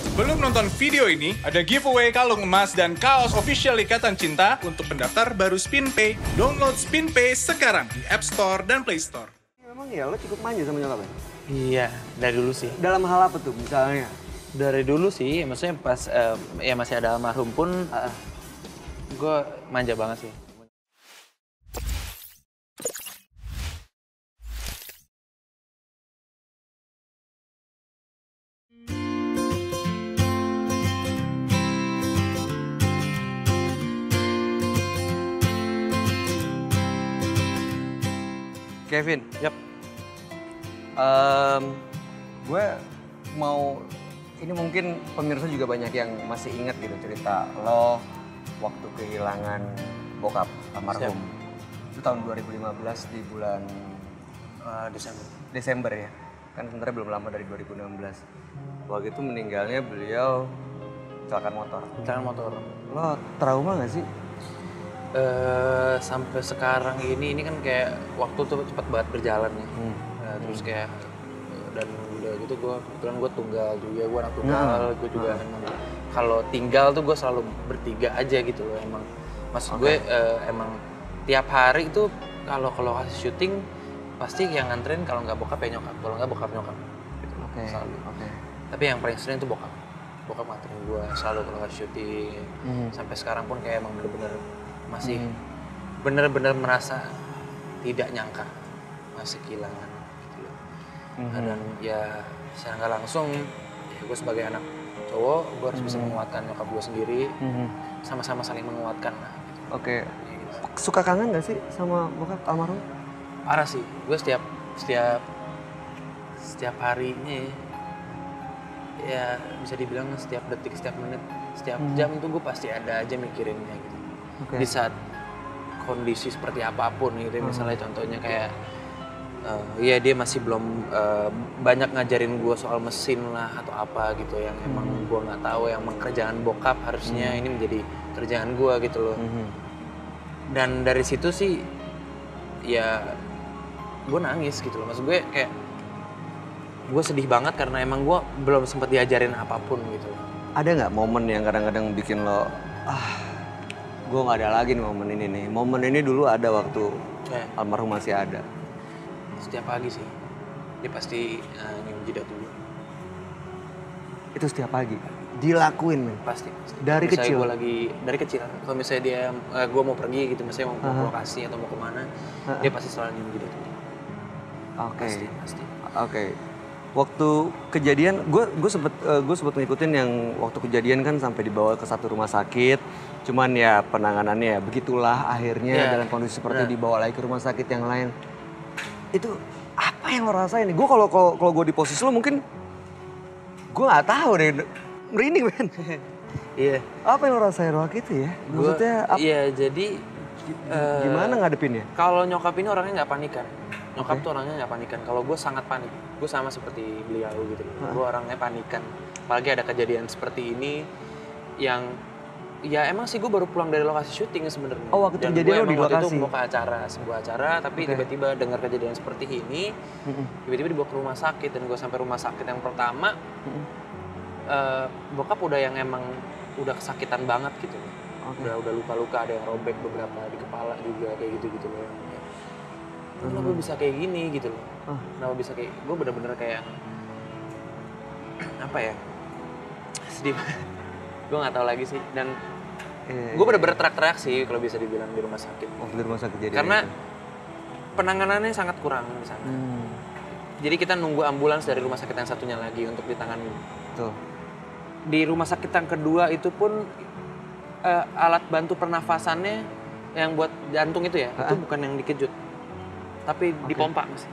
Sebelum nonton video ini, ada giveaway kalung emas dan kaos official Ikatan Cinta untuk pendaftar baru SpinPay. Download SpinPay sekarang di App Store dan Play Store. Memang ya lo cukup manja sama nyokap ya? Iya, dari dulu sih. Dalam hal apa tuh misalnya? Dari dulu sih, maksudnya pas ya masih ada almarhum pun, gue manja banget sih. Kevin, Yap. gue mau, ini mungkin pemirsa juga banyak yang masih ingat gitu cerita lo waktu kehilangan bokap almarhum. Itu tahun 2015 di bulan Desember ya. Kan sebenarnya belum lama dari 2016. Waktu itu meninggalnya beliau kecelakaan motor. Kecelakaan motor. Lo trauma gak sih? Sampai sekarang ini kan kayak waktu tuh cepat banget berjalan ya. Terus kayak dan udah gitu kebetulan gue tunggal juga, gue anak tunggal, gue juga emang kalau tinggal tuh gue selalu bertiga aja gitu loh emang. Maksud gue emang tiap hari itu kalau ke lokasi syuting pasti yang nganterin kalau nggak bokap ya nyokap, kalau nggak bokap nyokap gitu loh, selalu. Tapi yang paling sering tuh bokap nganterin gue selalu ke lokasi syuting. Sampai sekarang pun kayak emang bener-bener masih bener-bener merasa tidak nyangka masih kehilangan gitu loh. Dan ya secara nggak langsung ya gue sebagai anak cowok gue harus bisa menguatkan nyokap gue sendiri, sama-sama saling menguatkan lah gitu. Suka kangen gak sih sama bokap almarhum? Parah sih, gue setiap harinya ya bisa dibilang setiap detik, setiap menit, setiap jam itu gue pasti ada aja mikirinnya gitu. Di saat kondisi seperti apapun gitu, misalnya contohnya kayak ya dia masih belum banyak ngajarin gue soal mesin lah atau apa gitu yang emang gue nggak tahu, yang kerjaan bokap harusnya ini menjadi kerjaan gue gitu loh. Dan dari situ sih ya gue nangis gitu loh, maksud gue kayak gue sedih banget karena emang gue belum sempat diajarin apapun gitu loh. Ada nggak momen yang kadang-kadang bikin lo gue nggak ada lagi nih momen ini nih. Momen ini dulu ada waktu almarhum masih ada. Setiap pagi sih, dia pasti nyium jidat dulu. Itu setiap pagi? Dilakuin men? Pasti. Dari kecil? Dari kecil. Kalau misalnya dia, gue mau pergi gitu, misalnya mau ke lokasi atau mau kemana, dia pasti selalu nyium jidat dulu. Pasti. Waktu kejadian, gue sempet ngikutin yang waktu kejadian kan sampai dibawa ke satu rumah sakit. Cuman ya penanganannya ya begitulah akhirnya dalam kondisi seperti dibawa lagi ke rumah sakit yang lain. Itu apa yang lo rasain nih? Gue kalau gue di posisi lo mungkin gue nggak tahu deh, merinding men. Iya. Apa yang lo rasain waktu itu ya? Maksudnya iya jadi gimana ngadepinnya? Kalau nyokap ini orangnya nggak panikan. Nyokap tuh orangnya nggak panikan. Kalau gue sangat panik. Gue sama seperti beliau gitu. Gue orangnya panikan. Apalagi ada kejadian seperti ini yang ya emang sih gue baru pulang dari lokasi syuting sebenarnya. Oh waktu kejadian lo di lokasi? Waktu itu mau ke sebuah acara, tapi tiba-tiba dengar kejadian seperti ini, tiba-tiba dibawa ke rumah sakit dan gue sampai rumah sakit yang pertama, bokap udah yang emang udah kesakitan banget gitu. Udah luka-luka, ada yang robek beberapa di kepala juga kayak gitu-gitu loh. Kenapa bisa kayak gini gitu loh? Kenapa bisa kayak, gue bener-bener kayak apa ya? Sedih banget. Gue nggak tahu lagi sih, dan gue bener-bener teriak-teriak sih kalau bisa dibilang di rumah sakit. Di rumah sakit jadi. Karena penanganannya sangat kurang di sana. Jadi kita nunggu ambulans dari rumah sakit yang satunya lagi untuk ditangani. Betul. Di rumah sakit yang kedua itu pun alat bantu pernafasannya yang buat jantung itu ya, itu bukan yang dikejut, tapi dipompa masih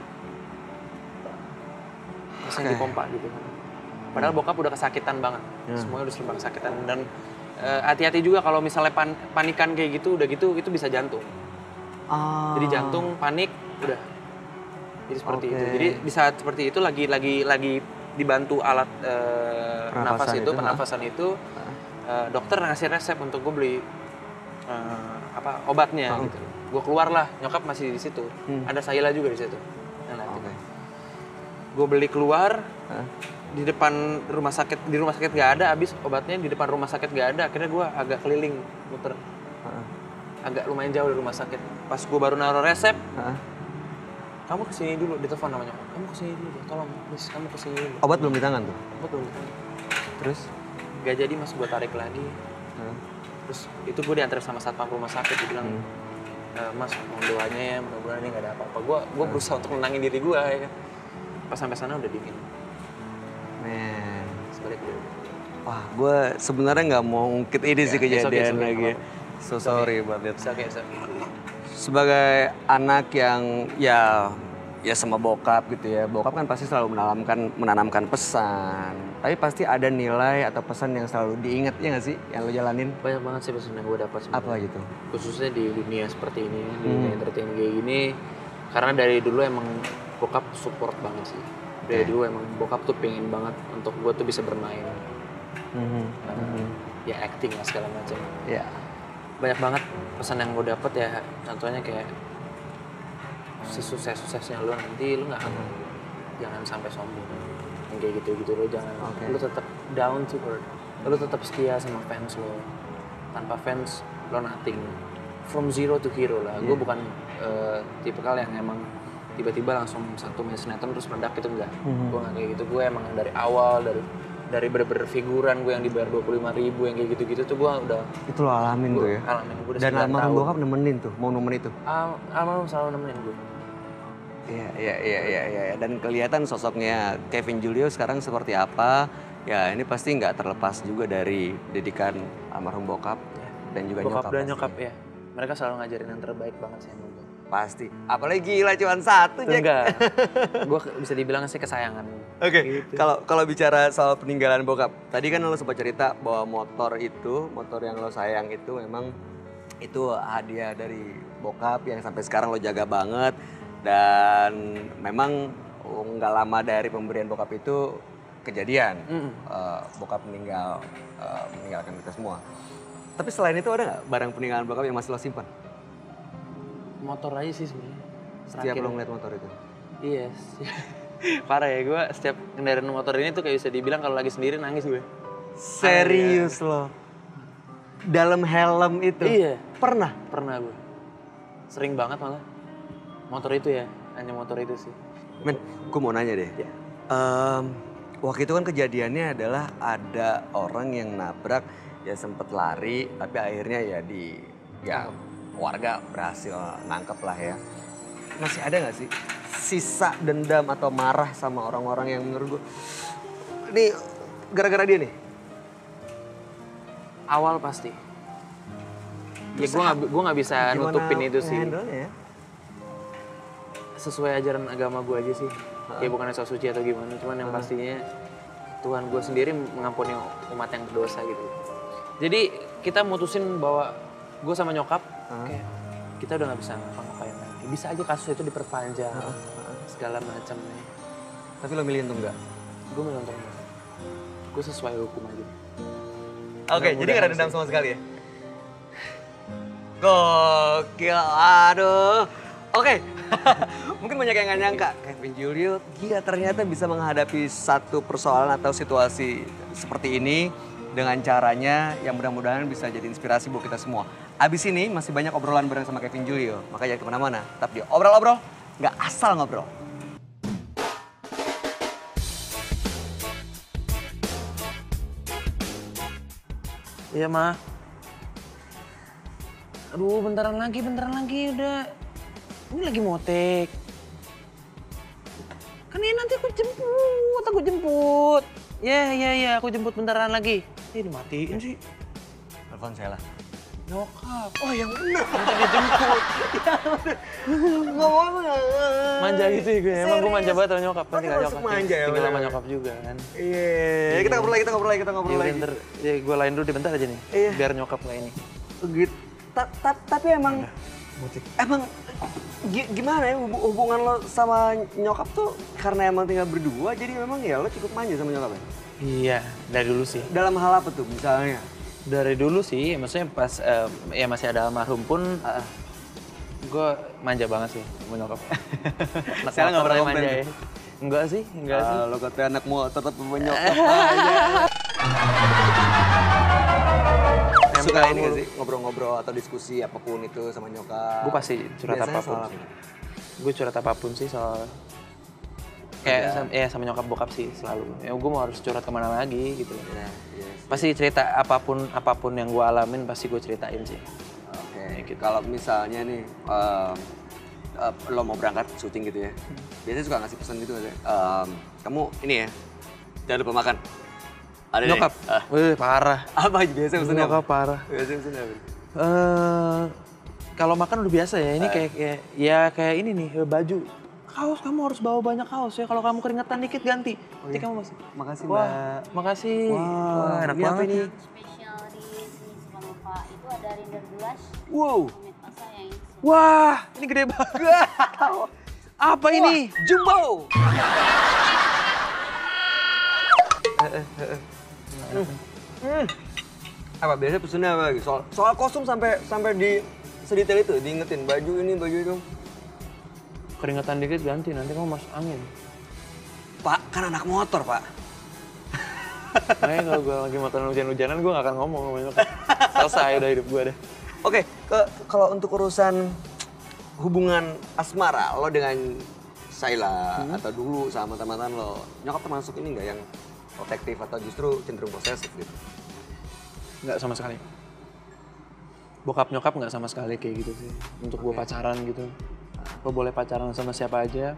dipompa gitu. Padahal bokap udah kesakitan banget, semuanya udah serba kesakitan. Dan hati-hati juga kalau misalnya panikan kayak gitu, udah gitu itu bisa jantung. Jadi jantung panik, udah. Jadi seperti itu. Jadi di saat seperti itu lagi dibantu alat pernafasan itu, dokter ngasih resep untuk gue beli obatnya gitu. Gue keluar lah, nyokap masih di situ. Ada Sayla juga di situ. Gue gue beli keluar, di depan rumah sakit nggak ada, habis obatnya di depan rumah sakit nggak ada, akhirnya gue agak keliling muter. Agak lumayan jauh dari rumah sakit. Pas gue baru naruh resep, kamu kesini dulu, ditelepon namanya. Kamu kesini dulu, tolong, please, kamu kesini dulu. Obat belum di tangan tuh? Obat belum. Terus? Gak jadi mas, gue tarik lagi. Terus itu gue diantar sama satpam rumah sakit, dia bilang, mas mohon doanya ya, mudah-mudahan ini gak ada apa-apa. Gue berusaha untuk menenangin diri gue ya kan. Pas sampai sana udah dingin. Men. Sebalik dulu. Wah, gue sebenarnya nggak mau ngungkit ini sih kejadian lagi. So sorry about it. Sebagai anak yang ya sama bokap gitu ya. Bokap kan pasti selalu menanamkan pesan. Tapi pasti ada nilai atau pesan yang selalu diingat, ya nggak sih? Yang lo jalanin? Banyak banget sih pesan yang gue dapat sebenarnya. Apa gitu? Khususnya di dunia seperti ini, di dunia entertain kayak gini. Karena dari dulu emang bokap support banget sih. Dari dulu emang bokap tuh pengen banget untuk gue tuh bisa bermain. Ya acting lah segala macam. Ya. Banyak banget pesan yang gue dapet ya, contohnya kayak sesukses-suksesnya lo nanti lo nggak akan, jangan sampai sombong, yang kayak gitu lo jangan, lo tetap down to earth, lo tetap setia sama fans lo, tanpa fans lo nothing, from zero to hero lah. Gue bukan tipikal yang emang tiba-tiba langsung satu main sinetron terus meledak, itu enggak. Gue nggak kayak gitu, gue emang dari awal dari bener-bener figuran gue yang dibayar 25.000 yang kayak gitu-gitu tuh gue udah itu lo alamin tuh ya. Alamin gue udah. Dan almarhum bokap nemenin tuh, momen itu. Almarhum selalu nemenin gue. Iya. Dan kelihatan sosoknya Kevin Julio sekarang seperti apa. Ya ini pasti nggak terlepas juga dari didikan almarhum bokap dan juga bokap nyokap. Dan nyokap ya. Mereka selalu ngajarin yang terbaik banget sih sama gue. Pasti. Apalagi gila cuma satu, Jack. Enggak. Gue bisa dibilang sih kesayangan. Oke. Gitu. Kalau bicara soal peninggalan bokap, tadi kan lo sempat cerita bahwa motor yang lo sayang itu memang itu hadiah dari bokap yang sampai sekarang lo jaga banget. Dan memang nggak lama dari pemberian bokap itu kejadian. Bokap meninggalkan kita semua. Tapi selain itu ada nggak barang peninggalan bokap yang masih lo simpan? Motor aja sih sebenarnya. Setiap lo ngeliat motor itu? Iya. Parah ya, gue setiap kendaraan motor ini tuh kayak bisa dibilang kalau lagi sendiri nangis gue. Serius lo? Dalam helm itu? Iya. Pernah? Pernah gue. Sering banget malah. Motor itu ya, hanya motor itu sih. Men, gue mau nanya deh. Ya. Waktu itu kan kejadiannya adalah ada orang yang nabrak, ya sempet lari, tapi akhirnya warga berhasil nangkep lah ya. Masih ada gak sih sisa dendam atau marah sama orang-orang yang menurut gue, ini gara-gara dia nih? Awal pasti. Ya gue nggak bisa nutupin itu sih. Ya? Sesuai ajaran agama gue aja sih. Ya bukan asal suci atau gimana, cuman yang pastinya Tuhan gue sendiri mengampuni umat yang berdosa gitu. Jadi kita mutusin bahwa gue sama nyokap kayak kita udah nggak bisa ngapa-ngapain lagi. Bisa aja kasus itu diperpanjang segala macam. Tapi lo milih untuk enggak? Gue milih untuk enggak. Gue sesuai hukum aja. Oke, jadi gak ada dendam sama sekali ya? Gokil, aduh. Oke, mungkin banyak yang gak nyangka Kevin Julio gila ternyata bisa menghadapi satu persoalan atau situasi seperti ini dengan caranya yang mudah-mudahan bisa jadi inspirasi buat kita semua. Abis ini masih banyak obrolan bareng sama Kevin Julio, makanya jangan kemana-mana. Tetap di Obrol-Obrol, gak asal ngobrol. Iya, Ma. Aduh, bentaran lagi udah. Ini lagi motek. Kan ini nanti aku jemput. Ya, aku jemput bentaran lagi. Ini dimatiin sih. Telepon saya lah. Nyokap. Oh yang bener. Minta dijemput. Ngomong Manja gitu ya gue. Emang gue manja banget sama nyokap. Kan tinggal masuk nyokap. manja ya, Tinggal sama bener. nyokap juga kan. Iya, kita ngobrol lagi. Ya bentar, ya gue lain dulu bentar aja nih. Iya. Biar nyokap gak ini. Gitu. Tapi emang gimana ya hubungan lo sama nyokap tuh karena emang tinggal berdua jadi memang ya lo cukup manja sama nyokapnya? Iya, dari dulu sih. Dalam hal apa tuh misalnya? Dari dulu sih, maksudnya pas ya masih ada almarhum pun gue manja banget sih sama nyokap. Sekarang nggak pernah manja komplain ya. Enggak sih. Lo katanya anak motor tapi menyokap aja. Suka ini gak sih ngobrol-ngobrol atau diskusi apapun itu sama nyokap? Gue pasti curhat Biasanya apapun. soal apa? Gue curhat apapun sih soal kayak sama nyokap bokap sih selalu. Ya gue mau harus curhat kemana lagi gitu. Ya, Pasti cerita apapun yang gue alamin pasti gue ceritain sih. Oke. Gitu. Kalau misalnya nih lo mau berangkat syuting gitu ya, biasanya suka ngasih pesan gitu aja. Kamu ini ya, jangan lupa makan. Ada Nyokap? Parah. Apa biasa pesannya? Nyokap parah. Biasa pesannya apa? Kalau makan udah biasa ya, ini kayak ini nih, baju. Kaos, kamu harus bawa banyak kaos ya, kalau kamu keringetan dikit ganti. Nanti kamu masih. Makasih Wah, Mbak. makasih. Wah, enak ini apa banget ini? Spesial di sini Supernova itu ada Rinder Blush, Wow. Pomade Pasa yang Wah, ini gede banget. Apa ini? Jumbo. Apa biasanya pesennya apa lagi? Soal kostum sampai di sedetail itu, diingetin baju ini, baju itu. Keringetan dikit ganti, nanti kamu masuk angin. Pak, kan anak motor, Pak. Makanya kalau gue lagi makan hujan-hujanan, gue gak akan ngomong sama nyokap. Selesai udah hidup gue deh. Oke, kalau untuk urusan hubungan asmara lo dengan Syla atau dulu sama mantan lo, nyokap termasuk ini nggak yang protektif atau justru cenderung posesif gitu? Nggak sama sekali. Bokap nyokap nggak sama sekali kayak gitu sih. Untuk gue pacaran gitu. Lo boleh pacaran sama siapa aja.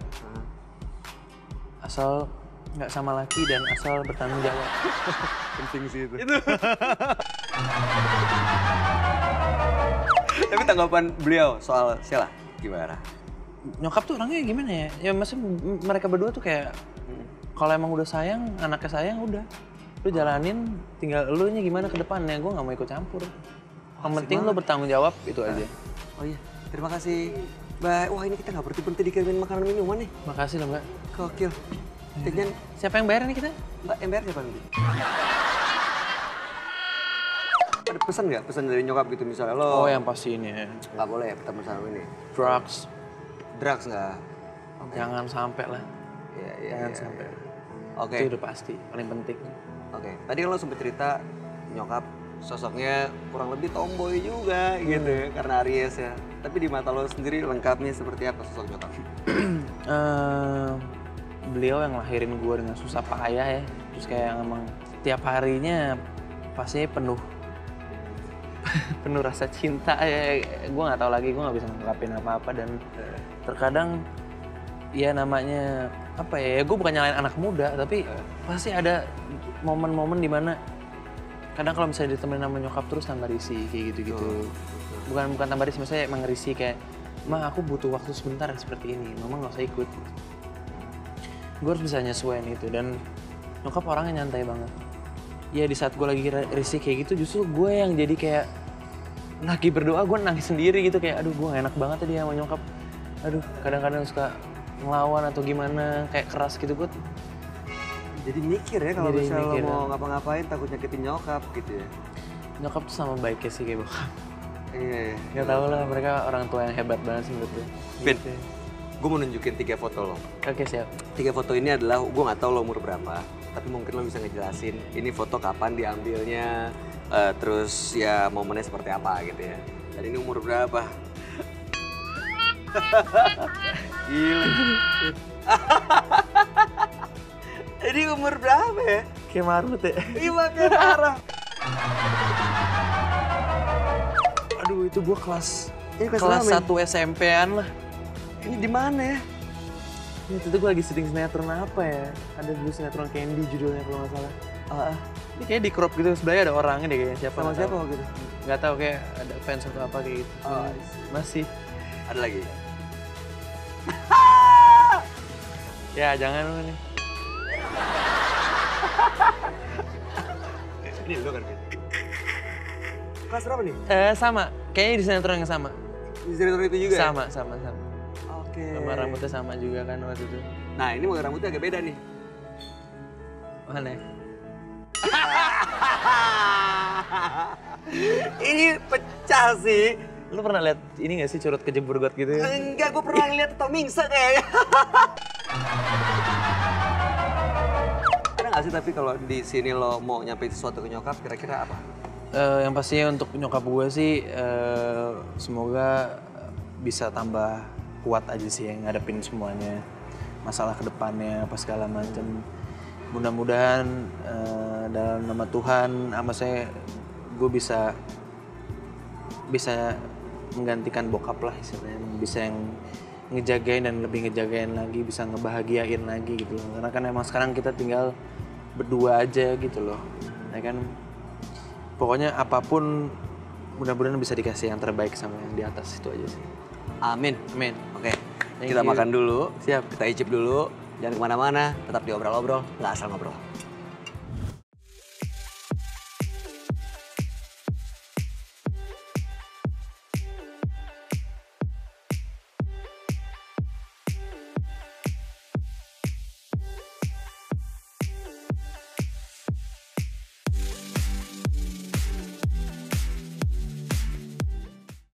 Asal nggak sama laki dan asal bertanggung jawab. Penting sih itu. Tapi tanggapan beliau soal Syla gimana? Nyokap tuh orangnya gimana ya? Ya maksudnya mereka berdua tuh kayak kalau emang udah sayang, anaknya sayang udah. Lu jalanin, tinggal elunya gimana ke depannya. Gue nggak mau ikut campur. Yang penting lu bertanggung jawab itu aja. Oh iya, terima kasih Mbak. Wah ini kita nggak berhenti dikirimin makanan minuman nih. Makasih loh Mbak. Gokil. Tiknya Siapa yang bayar nih kita? Mbak MBR siapa nanti? Ada pesan nggak? Pesan dari nyokap gitu misalnya lo? Oh yang pasti ini ya. Nggak boleh ketemu sama ini. Drugs. Drugs nggak? Jangan sampai lah. Iya. Jangan sampai. Oke. Itu udah pasti, paling penting. Oke. Tadi kan lo sempet cerita nyokap sosoknya kurang lebih tomboy juga gitu ya, karena Aries ya. Tapi di mata lo sendiri lengkapnya seperti apa sosok nyokap? Beliau yang lahirin gue dengan susah payah ya. Terus kayak yang emang tiap harinya pasti penuh rasa cinta ya. Gue nggak tahu lagi, gue nggak bisa ngungkapin apa-apa. Dan terkadang ya namanya apa ya, gue bukan nyalain anak muda, tapi pasti ada momen-momen dimana kadang kalau misalnya ditemenin sama nyokap terus tambah risih kayak gitu-gitu. Bukan tambah risih, maksudnya emang risih kayak, "Ma, aku butuh waktu sebentar seperti ini, mama nggak usah ikut." Gue harus bisa nyesuaiin itu, dan nyokap orangnya nyantai banget. Ya di saat gue lagi risih kayak gitu, justru gue yang jadi kayak lagi berdoa, gue nangis sendiri gitu, kayak aduh gue gak enak banget tadi sama nyokap. Aduh kadang-kadang suka ngelawan atau gimana, kayak keras gitu gue. Jadi mikir ya kalau Jadi misalnya lo mikir, mau ngapa-ngapain takut nyakitin nyokap gitu ya? Nyokap tuh sama baiknya sih kayak bokap. Iya. Gak tau lah, mereka orang tua yang hebat banget sih menurut gue. Vin, Gitu. gue mau nunjukin 3 foto lo. Oke siap. 3 foto ini adalah, gue gak tahu lo umur berapa, tapi mungkin lo bisa ngejelasin ini foto kapan diambilnya, terus ya momennya seperti apa gitu ya. Dan ini umur berapa? Gila. Ini umur berapa ya? Kayak marut ya. Iya makin parah. Aduh itu gue kelas Ini kelas berapa, 1 SMP-an lah. Ini di mana ya? Ini itu gue lagi syuting sinetron apa ya? Ada dulu sinetron Candy judulnya kalau nggak salah. Ini kayak di crop gitu, sebelahnya ada orangnya deh kayaknya. Siapa? Sama siapa waktu itu? Nggak tahu, kayak ada fans atau apa kayak gitu. Oh, Masih. ada lagi. Ya jangan lu nih. Ini lo kan? Kelas berapa nih? Sama, kayaknya di sinetron yang sama. Di sinetron itu juga? Sama. Oke. Sama rambutnya sama juga kan waktu itu. Nah ini model rambutnya agak beda nih. Mana? Ini pecah sih. Lu pernah lihat ini gak sih curut kejebur got gitu ya? Enggak, gue pernah ngeliat Tomingse kayaknya. nggak sih tapi kalau di sini lo mau nyampein sesuatu ke nyokap kira-kira apa? Yang pastinya untuk nyokap gue sih semoga bisa tambah kuat aja sih yang ngadepin semuanya, masalah kedepannya apa segala macam. Mudah-mudahan dalam nama Tuhan sama saya gue bisa menggantikan bokap lah istilahnya, bisa yang ngejagain dan lebih ngejagain lagi, bisa ngebahagiain lagi gitu loh. Karena kan emang sekarang kita tinggal berdua aja gitu loh, ya kan. Pokoknya apapun mudah-mudahan bisa dikasih yang terbaik sama yang di atas, itu aja sih. Amin. Amin. Oke, Thank kita you. makan dulu. Siap. Kita icip dulu. Jangan kemana-mana, tetap di obrol-obrol, nggak asal ngobrol.